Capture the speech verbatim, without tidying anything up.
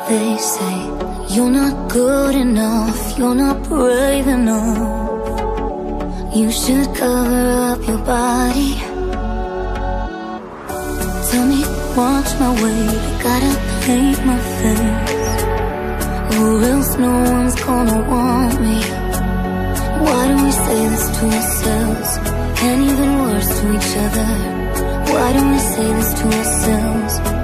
They say you're not good enough, you're not brave enough. You should cover up your body. Tell me, watch my weight, I gotta paint my face, or else no one's gonna want me. Why do we say this to ourselves, and even worse to each other? Why do we say this to ourselves?